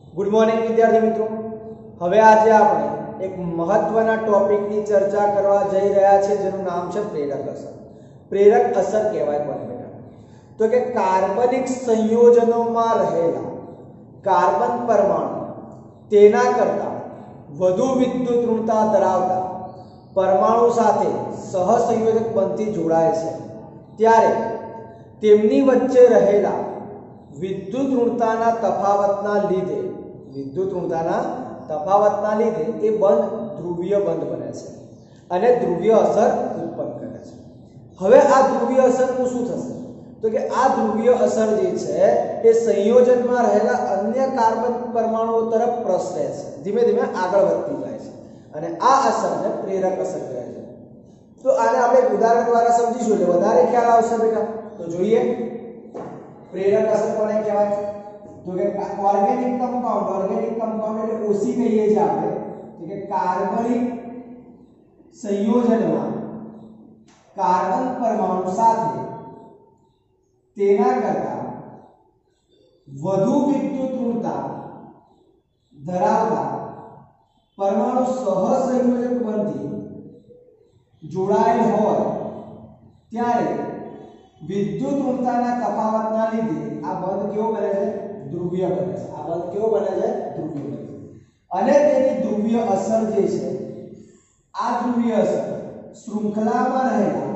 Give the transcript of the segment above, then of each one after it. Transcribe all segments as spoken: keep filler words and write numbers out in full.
Good morning विद्यार्थी मित्रों। હવે આજે આપણે એક મહત્વના ટોપિકની ચર્ચા કરવા જઈ રહ્યા છે જેનું નામ છે પ્રેરક અસર। પ્રેરક અસર કહેવાય કોને બેટા? તો કે કાર્બનિક સંયોજનોમાં રહેલા કાર્બન પરમાણુ તેના કરતાં વધુ વિદ્યુત ઋણતા ધરાવતા પરમાણુ સાથે સહસંયોજક બનથી જોડાય છે ત્યારે તેમની વચ્ચે રહેલા વિદ્યુત ઋણતાના તફાવતના લીધે વિદ્યુત ઋણતાના તફાવતના લીધે એ બંધ ધ્રુવીય બંધ બને છે અને ધ્રુવીય અસર ઉત્પન્ન કરે છે। હવે આ ધ્રુવીય અસરનું શું થશે? તો કે આ ધ્રુવીય અસર જે છે એ સંયોજનમાં રહેલા અન્ય કાર્બન પરમાણુઓ તરફ પ્રસરે છે, ધીમે ધીમે આગળ વધતી જાય છે અને આ અસરને પ્રેરક અસર કહે છે। તો આને આપણે એક ઉદાહરણ દ્વારા સમજીશું એટલે વધારે ખ્યાલ આવશે બેટા। તો જોઈએ પ્રેરક અસર કોને કહેવાય? તો કે ઓર્ગેનિક કમ્પાઉન્ડ ઓર્ગેનિક કમ્પાઉન્ડ એટલે ઓસી કહીએ છીએ આપણે, તો કે કાર્બનિક સંયોજનમાં કાર્બન પરમાણુ સાથે તેના કરતાં વધુ વિદ્યુત ઋણતા ધરાવતા પરમાણુ સહસંયોજક બંધથી જોડાયેલ હોય ત્યારે વિદ્યુત ઋણતાના તફાવતના લીધે આ બંધ કેવો બને છે? ધ્રુવીય બને છે। આ બંધ કેવો બને છે? ધ્રુવીય બને છે અને તેની ધ્રુવીય અસર જે છે આ ધ્રુવીય અસર શૃંખલામાં રહેલા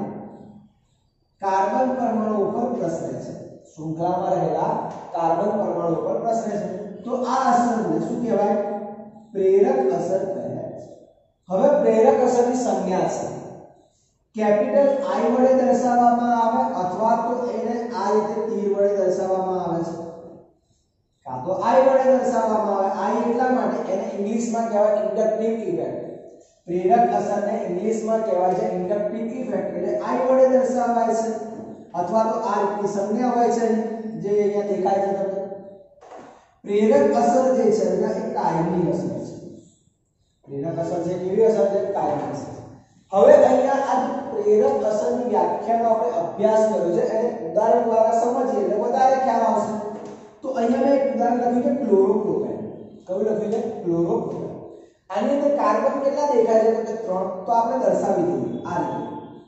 કાર્બન પરમાણુ ઉપર પ્રસરે છે। શૃંખલામાં રહેલા કાર્બન પરમાણુ ઉપર પ્રસરે છે તો આ અસરને શું કહેવાય? પ્રેરક અસર કહે છે। હવે પ્રેરક અસરની સંજ્ઞા છે કેપિટલ I વડે દર્શાવવામાં આવે અથવા તો એને આ રીતે તીર વડે દર્શાવવામાં આવે છે, કાં તો I વડે દર્શાવવામાં આવે। I એટલા માટે એને ઇંગ્લિશમાં કહેવાય ઇન્ડક્ટિવ ઇફેક્ટ। પ્રેરક અસરને ઇંગ્લિશમાં કહેવાય છે ઇન્ડક્ટિવ ઇફેક્ટ, એટલે I વડે દર્શાવાય છે અથવા તો આ રીતની સંજ્ઞા હોય છે જે અહીંયા દેખાય છે તમને। પ્રેરક અસર જે છે એ કાયમી અસર છે। પ્રેરક અસર છે કેવી અસર છે? કાયમી અસર। હવે અહીંયા આ પ્રેરક અસરની વ્યાખ્યાનો આપણે અભ્યાસ કર્યો છે અને ઉદાહરણ દ્વારા સમજીએ એટલે વધારે ખ્યાલ આવશે। તો અહીંયા મેં એક ઉદાહરણ લખ્યું છે ક્લોરોપ્રોપેન। કયું લખ્યું છે? ક્લોરોપ્રોપેન। આની અંદર કાર્બન કેટલા દેખાય છે? તો કે ત્રણ। તો આપણે દર્શાવી દઈએ આ રીતે।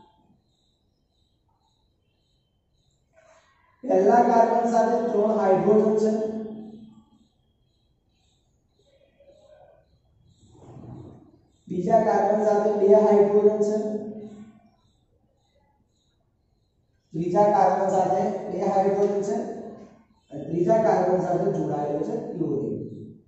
પહેલા કાર્બન સાથે ત્રણ હાઇડ્રોજન છે, બીજા કાર્બન સાથે બે હાઇડ્રોજન છે, ત્રીજા કાર્બન સાથે બે હાઇડ્રોજન છે અને ત્રીજા કાર્બન સાથે જોડાયેલો છે ક્લોરીન।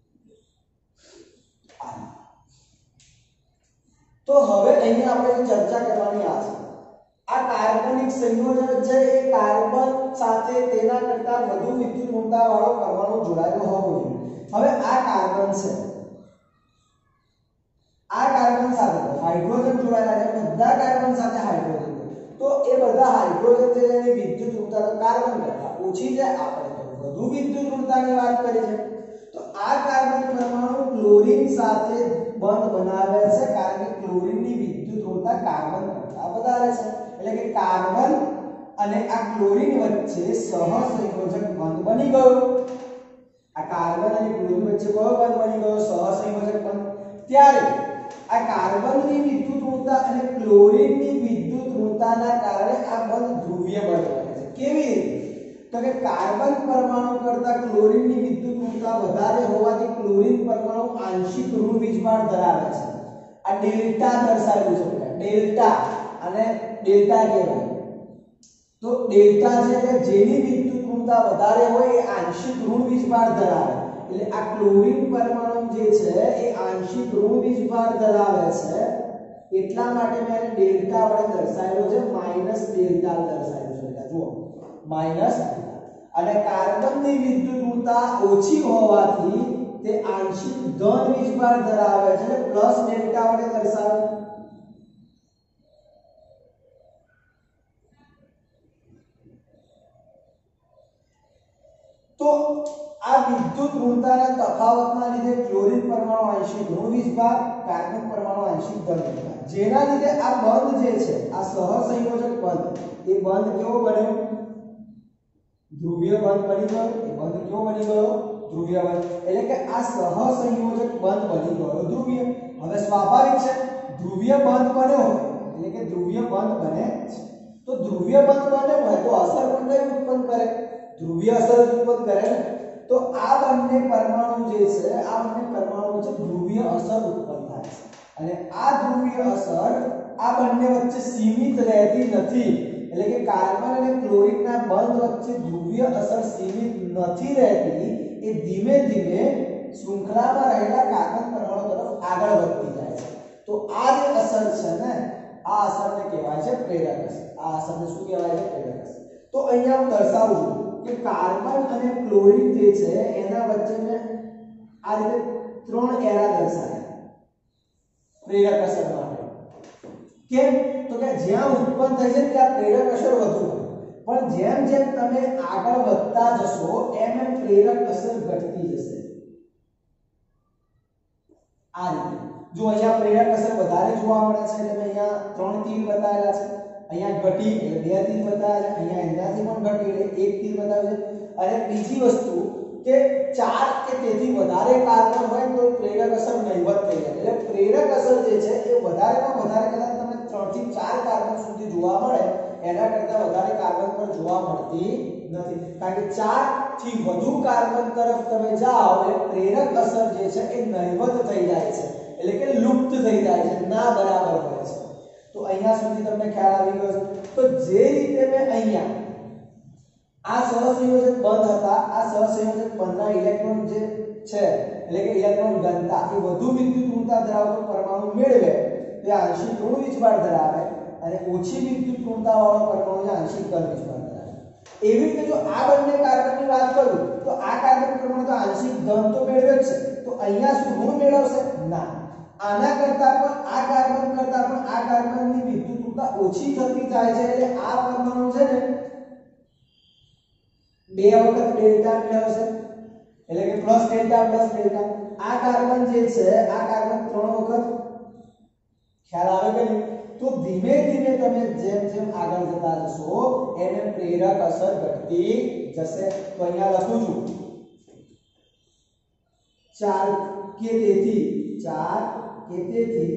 તો હવે અહીંયા આપણે ચર્ચા કરવાની આ છે આ કાર્બનિક સંયોજન છે એ કાર્બન સાથે તેના કરતાં વધુ વિદ્યુત ઋણતા વાળો પરમાણુ જોડાયેલો હોવો જોઈએ। હવે આ કાર્બન છે, આ કાર્બન સાથે હાઇડ્રોજન જોડાયેલા છે, બધા કાર્બન સાથે હાઇડ્રોજન, તો એ બધા હાઇડ્રોજન છે એની વિદ્યુત ઋણતા તો કાર્બન કરતાં ઓછી છે, આપણે તો વધુ વિદ્યુત ઋણતાની વાત કરી છે। તો આ કાર્બન પરમાણુ ક્લોરીન સાથે બંધ બનાવે છે કારણ કે ક્લોરીનની વિદ્યુત ઋણતા કાર્બન કરતાં વધારે છે, એટલે કે કાર્બન અને આ ક્લોરીન વચ્ચે સહસંયોજક બંધ બની ગયો। આ કાર્બન અને ક્લોરીન વચ્ચે કયો બંધ બની ગયો? સહસંયોજક બંધ। ત્યારે આ કાર્બનની વિદ્યુત ઋણતા અને ક્લોરીનની વિદ્યુત ઋણતાના કારણે આ બંધ ધ્રુવીય બંધ બને છે। કેવી રીતે? તો કે કાર્બન પરમાણુ કરતાં ક્લોરીનની વિદ્યુત ઋણતા વધારે હોવાથી ક્લોરીન પરમાણુ આંશિક ઋણ વીજભાર ધરાવે છે। આ ડેલ્ટા દર્શાવેલું છે, ડેલ્ટા અને ડેલ્ટા કહેવાય। તો ડેલ્ટા છે કે જેની વિદ્યુત ઋણતા વધારે હોય એ આંશિક ઋણ વીજભાર ધરાવે, એટલે આ ક્લોરીન પરમાણુ જે છે એ આંશિક ઋણ વીજભાર ધરાવે છે, એટલા માટે મેં એને ડેલ્ટા વડે દર્શાવેલો છે, માઈનસ ડેલ્ટા દર્શાવેલો છે બેટા, જુઓ માઈનસ। અને કાર્બનની વિદ્યુત ઋણતા ઓછી હોવાથી તે આંશિક ધન વીજભાર ધરાવે છે, પ્લસ ડેલ્ટા વડે દર્શાવે। તો આ વિદ્યુત ઋણતાના તફાવતના લીધે ક્લોરીન પરમાણુ આંશિક ઋણ વીજભાર, કાર્બન પરમાણુ આંશિક ધન વીજભાર, જેના લીધે આ બંધ જે છે આ સહસંયોજક બંધ એ બંધ કેવો બન્યો? ધ્રુવીય બંધ બની ગયો। એ બંધ કેવો બની ગયો? ધ્રુવીય બંધ, એટલે કે આ સહસંયોજક બંધ બની ગયો ધ્રુવીય. હવે સ્વાભાવિક છે ધ્રુવીય બંધ બન્યો હોય એટલે કે ધ્રુવીય બંધ બને છે, તો ધ્રુવીય બંધ બન્યો હોય તો અસર પણ કઈ ઉત્પન્ન કરે? ધ્રુવીય અસર ઉત્પન્ન કરે ને. તો આ બંને પરમાણુ જે છે આ બંને પરમાણુ છે ધ્રુવીય અસર ઉત્પન્ન થાય છે, અને આ ધ્રુવીય અસર આ બંને વચ્ચે સીમિત રહેતી નથી, એટલે કે કાર્બન અને ક્લોરીનના બંધ વચ્ચે ધ્રુવીય અસર સીમિત નથી રહેતી, એ ધીમે ધીમે શૃંખલામાં રહેલા કાર્બન પરમાણુ તરફ આગળ વધતી જાય છે. તો આ જે અસર છે ને આ અસરને કહેવાય છે પ્રેરક અસર. આ અસરને શું કહેવાય છે? પ્રેરક અસર. તો અહીંયા હું દર્શાવું છું કે કાર્બન અને ક્લોરીન જે છે એના વચ્ચે મેં આ રીતે ત્રણ એરા દર્શાવ્યા પ્રેરક અસર માટે. કેમ? તો કે જ્યાં ઉત્પન્ન થઈ છે ત્યાં પ્રેરક અસર વધુ હોય, પણ જેમ જેમ તમે આગળ વધતા જશો એમ એમ પ્રેરક અસર ઘટતી જશે. આ રીતે જો અહીંયા પ્રેરક અસર વધારે જોવા મળે છે એટલે મેં અહીંયા ત્રણ તીર બતાવેલા છે, અહીંયા ઘટી એટલે બે તીર બતાવ્યા છે, અહીંયા એનાથી પણ ઘટી એટલે એક તીર બતાવ્યું છે. અને બીજી વસ્તુ કે ચાર કે તેથી વધારે કાર્બન હોય તો પ્રેરક અસર નહિવત થઈ જાય. એટલે પ્રેરક અસર જે છે એ વધારેમાં વધારે કદાચ તમને ત્રણ થી ચાર કાર્બન સુધી જોવા મળે, એના કરતા વધારે કાર્બન પર જોવા મળતી નથી, કારણ કે ચાર થી વધુ કાર્બન તરફ તમે જાઓ એટલે પ્રેરક અસર જે છે એ નહિવત થઈ જાય છે, એટલે કે લુપ્ત થઈ જાય છે, ના બરાબર હોય છે. તો અહીંયા સુધી તમને ખ્યાલ આવી ગયો છે. તો જે રીતે મેં અહીંયા આ સહસંયોજક બંધ હતા, આ સહસંયોજક બંધના ઇલેક્ટ્રોન જે છે એટલે કે ઇલેક્ટ્રોન ઘનતા એ વધુ વિદ્યુત ઋણતા ધરાવતો પરમાણુ મેળવે તે આંશિક ઋણ વીજભાર ધરાવે, અને ઓછી વિદ્યુત ઋણતા વાળો પરમાણુ જે આંશિક ધન વીજભાર ધરાવે. એવી રીતે જો આ બંને કાર્બનની વાત કરું તો આ કાર્બન પરમાણુ તો આંશિક ધન તો મેળવે જ છે, તો અહીંયા શું ઋણ મેળવશે? ના. આના કરતા પણ આ કાર્બન કરતા પણ આ કાર્બનની વિદ્યુત ઋણતા ઓછી થતી જાય છે, એટલે આ પરમાણુ છે ને બે વખત ડેલ્ટા મેળવશે, એટલે કે પ્લસ ડેલ્ટા પ્લસ ડેલ્ટા. આ કાર્બન જે છે આ કાર્બન ત્રણ વખત. ખ્યાલ આવે કે નહીં? તો ધીમે ધીમે તમે જેમ જેમ આગળ જતા જશો એમ એમ પ્રેરક અસર ઘટતી જશે. તો અહીંયા લખું છું ચાર કે તેથી ચાર કે તેથી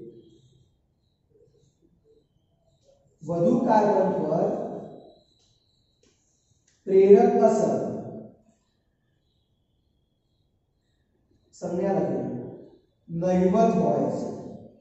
વધુ કાર્બન પર પ્રેરક અસર સંજ્ઞા લખી નહિવત હોય છે.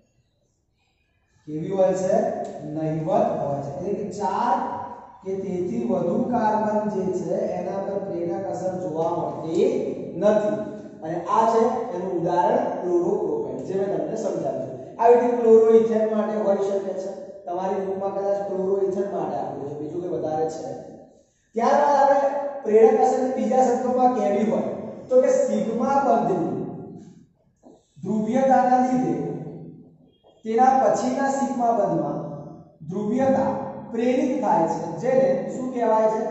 કેવી હોય છે? નહિવત હોય છે, એટલે કે ચાર કે તેથી વધુ કાર્બન જે છે એના પર પ્રેરક અસર જોવા મળતી નથી. અને આ છે એનું ઉદાહરણ ક્લોરોપ્રોપેન, જે મેં તમને સમજાવ્યું. આવી રીતે ક્લોરોઇથેન માટે હોઈ શકે છે, તમારી બુકમાં કદાચ ક્લોરોઇથેન માટે આપ્યું છે, બીજું કે વધારે છે. ત્યારબાદ આપણે પ્રેરક અસરની બીજા શબ્દોમાં કેવી હોય તો કે સિગ્મા બંધની ધ્રુવીયતાના લીધે તેના પછીના સિગ્મા બંધમાં ધ્રુવીયતા પ્રેરિત થાય છે, જેને શું કહેવાય છે?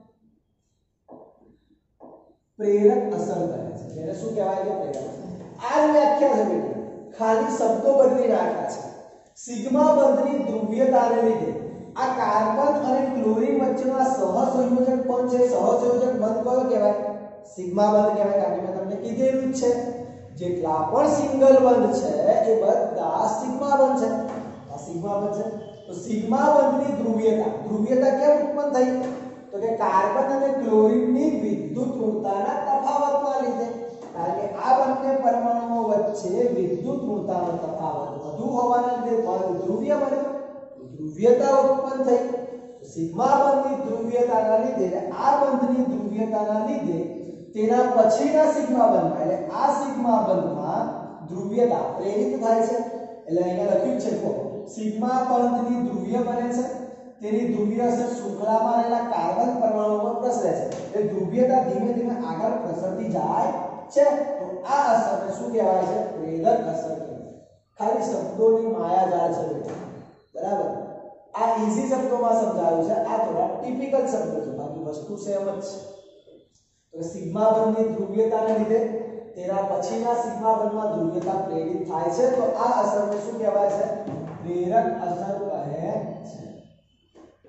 પ્રેરક અસર કહે છે. જેને શું કહેવાય છે? પ્રેરક અસર. આ જ વ્યાખ્યા છે બેટા, ખાલી શબ્દો બદલી નાખ્યા છે. સિગ્મા બંધની ધ્રુવીયતાને લીધે આ કાર્બન અને ક્લોરીન વચ્ચેનો આ સહસંયોજક બંધ છે, સહસંયોજક બંધ કયો કહેવાય? સિગ્મા બંધ કહેવાય. કારણ કે મેં તમને કીધેલું જ છે જેટલા પણ સિંગલ બંધ છે એ બધા સિગ્મા બંધ છે. આ સિગ્મા બંધ છે. તો સિગ્મા બંધની ધ્રુવીયતા ધ્રુવીયતા કેમ ઉત્પન્ન થઈ? તો કે કાર્બન અને ક્લોરીનની વિદ્યુત ઋણતાના તફાવતના લીધે. કારણ કે આ બંને પરમાણુઓ વચ્ચે વિદ્યુત ઋણતાનો તફાવત વધુ હોવાના લીધે બંધ ધ્રુવીય બન્યો, ધ્રુવીયતા ઉત્પન્ન થઈ. સિગ્મા બંધની ધ્રુવીયતાના લીધે આ બંધની ધ્રુવીયતાના લીધે તેના પછીના સિગ્મા બંધમાં એટલે આ સિગ્મા બંધમાં ધ્રુવીયતા પ્રેરિત થાય છે. એટલે અહીંયા લખ્યું છે તો સિગ્મા બંધની ધ્રુવીય બને છે, તેની ધ્રુવીય અસર શૃંખલામાં રહેલા કાર્બન પરમાણુઓ પર પ્રસરે છે, એટલે ધ્રુવીયતા ધીમે ધીમે આગળ પ્રસરતી જાય છે. તો આ અસરને શું કહેવાય છે? પ્રેરક અસર કહેવાય. ખાલી શબ્દોની માયાજાળ છે બેટા, બરાબર. આ ઈઝી શબ્દોમાં સમજાવ્યું છે, આ થોડા ટિપિકલ શબ્દો છે, બાકી વસ્તુ સેમ જ છે. તો સિગ્મા બંધની ધ્રુવીયતાને લીધે તેના પછીના સિગ્મા બંધમાં ધ્રુવીયતા પ્રેરિત થાય છે, તો આ અસરને શું કહેવાય છે? પ્રેરક અસર કહે છે.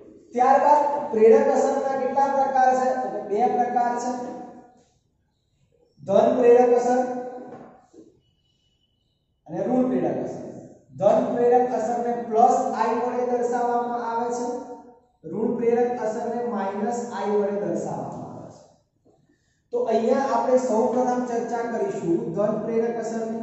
ત્યારબાદ પ્રેરક અસરના કેટલા પ્રકાર છે? તો બે પ્રકાર છે. ધન પ્રેરક અસર અને ઋણ પ્રેરક અસર. ધન પ્રેરક અસરને પ્લસ i વડે દર્શાવવામાં આવે છે, ઋણ પ્રેરક અસરને માઈનસ i વડે દર્શાવવામાં આવે છે. તો અહીંયા આપણે સૌપ્રથમ ચર્ચા કરીશું ધન પ્રેરક અસરની.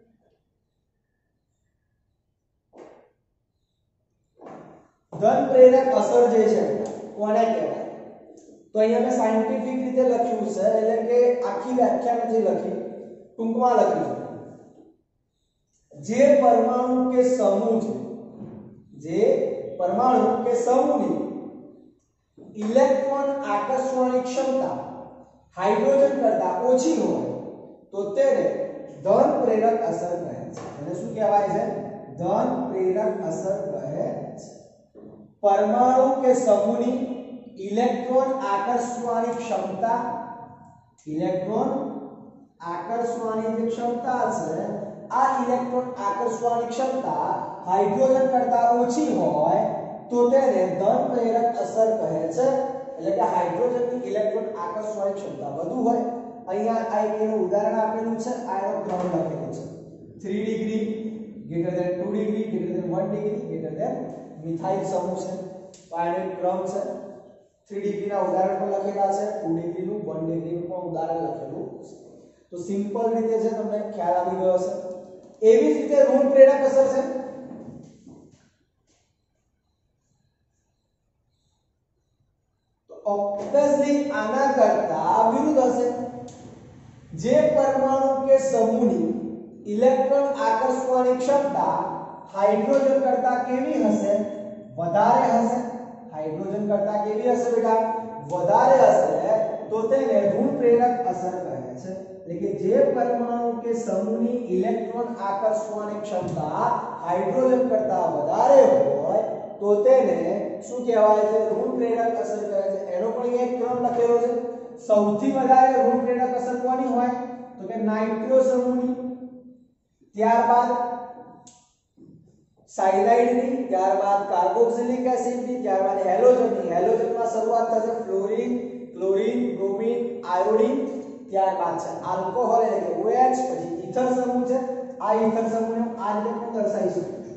ધન પ્રેરક અસર જે છે કોને કહેવાય? તો અહીંયા મેં સાયન્ટિફિક રીતે લખ્યું છે, એટલે કે આખી વ્યાખ્યા નથી લખી, ટૂંકમાં લખી છે. જે પરમાણુ કે સમૂહ છે, જે પરમાણુ કે સમૂહની ઇલેક્ટ્રોન આકર્ષવાની ક્ષમતા હાઇડ્રોજન કરતા ઓછી હોય તો તેને ધન પ્રેરક અસર કહે છે. એને શું કહેવાય છે? ધન પ્રેરક અસર કહે છે. પરમાણુ કે સમૂહની ઇલેક્ટ્રોન આકર્ષવાની ક્ષમતા, ઇલેક્ટ્રોન આકર્ષવાની જે ક્ષમતા છે, આ ઇલેક્ટ્રોન આકર્ષવાની ક્ષમતા હાઇડ્રોજન કરતા ઓછી હોય તો તેને ધન પ્રેરક અસર કહે છે. એટલે કે હાઇડ્રોજનની ઇલેક્ટ્રોન આકર્ષવાની ક્ષમતા વધુ હોય. અહીંયા આ એનું ઉદાહરણ આપેલું છે, આ એનો ક્રમ લખેલો છે. ત્રણ degree greater than two degree greater than એક ડિગ્રી ગ્રેટર ધેન મિથાઇલ સમૂહ છે. તો આનો એક ક્રમ છે. ત્રણ ડિગ્રી ના ઉદાહરણ પણ લખેલા છે, ટુ ડિગ્રી નું, એક ડિગ્રી નું પણ ઉદાહરણ લખેલું છે. તો સિમ્પલ રીતે છે, તમને ખ્યાલ આવી ગયો હશે. એવી જ રીતે ઋણ પ્રેરક અસર છે. તો ઓબ્વિયસલી આના કરતા વિરુદ્ધ હશે. જે પરમાણુ કે સમૂહની ઇલેક્ટ્રોન આકર્ષવાની ક્ષમતા હાઇડ્રોજન કરતા કેવી હશે? વધારે હશે. હાઇડ્રોજન કરતા કેવી હશે બેટા? વધારે હશે તો તેને ઋણ પ્રેરક અસર કહે છે. એટલે કે જે પરમાણુ કે સમૂહની ઇલેક્ટ્રોન આકર્ષવાની ક્ષમતા હાઇડ્રોજન કરતા વધારે હોય તો તેને શું કહેવાય છે? ઋણ પ્રેરક અસર કહે છે. એનો પણ એક ક્રમ લખેલો છે. સૌથી વધારે ઋણ પ્રેરક અસર કોની હોય? તો કે નાઇટ્રો સમૂહની, ત્યારબાદ સાયનાઇડની, ત્યારબાદ કાર્બોક્સિલિક એસિડની, ત્યારબાદ હેલોજનની. હેલોજનમાં શરૂઆત થશે ફ્લોરિન, ક્લોરીન, બ્રોમિન, આયોડિન, ત્યારબાદ છે આલ્કોહોલ એટલે કે OH, પછી ઈથર સમૂહ છે. આ ઈથર સમૂહને આ રીતે પણ દર્શાવી શકું છું.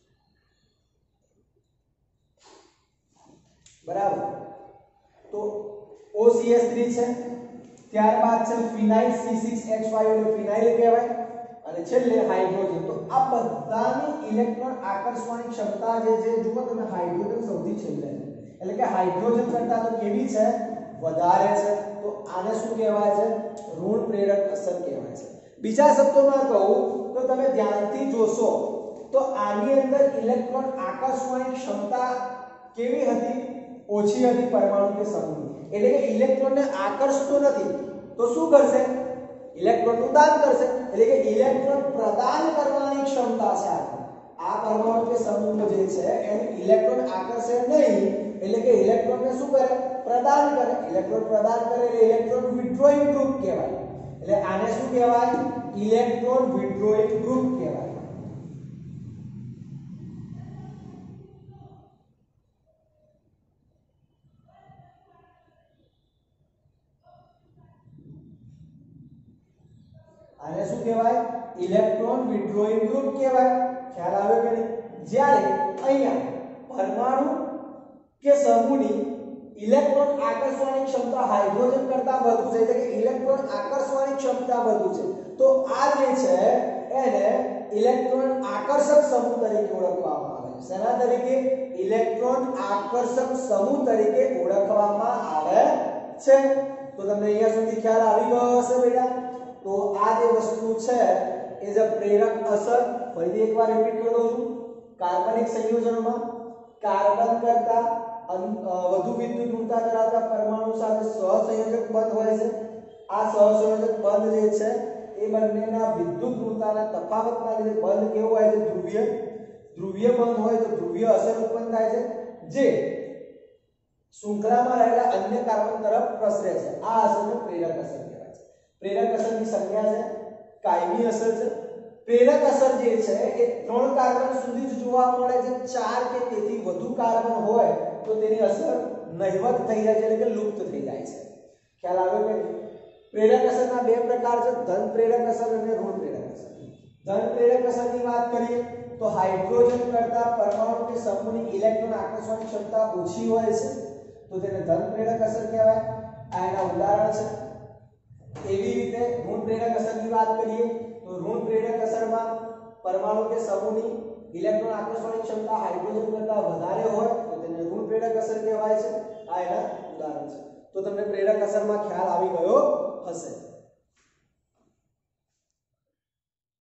બરાબર. તો O C H three છે, ત્યારબાદ છે ફિનાઇલ C six H five એટલે ફિનાઇલ કહેવાય, અને છેલ્લે હાઇડ્રોજન. તો આ બધાની ઇલેક્ટ્રોન આકર્ષવાની ક્ષમતા જે છે, જુઓ તમે, હાઇડ્રોજન સૌથી છેલ્લે છે. એટલે કે હાઇડ્રોજન કરતા તો કેવી છે? વધારે છે. તો આને શું કહેવાય છે? ઋણ પ્રેરક અસર કહેવાય છે. બીજા શબ્દોમાં કહું તો તમે ધ્યાનથી જોશો તો આની અંદર ઇલેક્ટ્રોન આકર્ષવાની ક્ષમતા કેવી હતી? ઓછી હતી પરમાણુ કે સમૂહની. એટલે કે ઇલેક્ટ્રોનને આકર્ષતો નથી તો શું કરશે? ઇલેક્ટ્રોનનું દાન કરશે. એટલે કે ઇલેક્ટ્રોન પ્રદાન કરવાની ક્ષમતા છે આ પરમાણુ કે સમૂહ જે છે એને ઇલેક્ટ્રોન આકર્ષે નહીં, એટલે કે ઇલેક્ટ્રોનને શું કરે? પ્રદાન કરે. ઇલેક્ટ્રોન પ્રદાન કરે એટલે ઇલેક્ટ્રોન વિથડ્રોઈંગ ગ્રુપ કહેવાય. એટલે આને શું કહેવાય? ઇલેક્ટ્રોન વિથડ્રોઈંગ ગ્રુપ કહેવાય. આને શું કહેવાય? ઇલેક્ટ્રોન વિથડ્રોઈંગ ગ્રુપ કહેવાય. ખ્યાલ આવ્યો કે નહીં? જ્યારે અહીંયા પરમાણુ કે સમૂહની ઇલેક્ટ્રોન આકર્ષવાની ક્ષમતા હાઇડ્રોજન કરતા વધુ છે, એટલે કે ઇલેક્ટ્રોન આકર્ષવાની ક્ષમતા વધુ છે, તો આ જે છે એને ઇલેક્ટ્રોન આકર્ષક સમૂહ તરીકે ઓળખવામાં આવે છે. શેના તરીકે? ઇલેક્ટ્રોન આકર્ષક સમૂહ તરીકે ઓળખવામાં આવે છે. તો તમને અહીંયા સુધી ખ્યાલ આવી ગયો હશે બેટા. તો આ જે વસ્તુ છે એ જે પ્રેરક અસર, ફરીથી એકવાર રિપીટ કરી દઉં છું. કાર્બનિક સંયોજનમાં કાર્બન કરતા વધુ વિદ્યુત ઋણતા ધરાવતા પરમાણુ સાથે સહસંયોજક બંધ હોય છે. આ સહસંયોજક બંધ જે છે એ બંનેના વિદ્યુત ઋણતાના તફાવતના લીધે બંધ કેવો હોય છે? ધ્રુવીય. ધ્રુવીય બંધ હોય તો ધ્રુવીય અસર ઉત્પન્ન થાય છે, જે શૃંખલામાં રહેલા અન્ય કાર્બન તરફ પ્રસરે છે. આ અસરને પ્રેરક અસર કહેવાય છે. પ્રેરક અસરની સંજ્ઞા છે કાયમી અસર છે. પ્રેરક અસર જે છે એ ત્રણ કાર્બન સુધી જ જોવા મળે છે. ચાર કે તેથી વધુ કાર્બન હોય તો તેની અસર નહિવત થઈ જાય છે, એટલે કે લુપ્ત થઈ જાય છે. ખ્યાલ આવ્યો કે? પ્રેરક અસરના બે પ્રકાર છે, ધન પ્રેરક અસર અને ઋણ પ્રેરક અસર. ધન પ્રેરક અસરની વાત કરીએ તો હાઇડ્રોજન કરતા પરમાણુ કે સમૂહની ઇલેક્ટ્રોન આકર્ષવાની ક્ષમતા ઓછી હોય છે, તો તેને ધન પ્રેરક અસર કહેવાય. આ એના ઉદાહરણ છે. એવી રીતે ઋણ પ્રેરક અસરની વાત કરીએ તો ઋણ પ્રેરક અસરમાં પરમાણુ કે સમૂહની ઇલેક્ટ્રોન આકર્ષવાની ક્ષમતા હાઇડ્રોજન કરતા વધારે હોય તો તેને ઋણ પ્રેરક અસર કહેવાય છે. આ એના ઉદાહરણ છે. તો તમને પ્રેરક અસરમાં ખ્યાલ આવી ગયો હશે.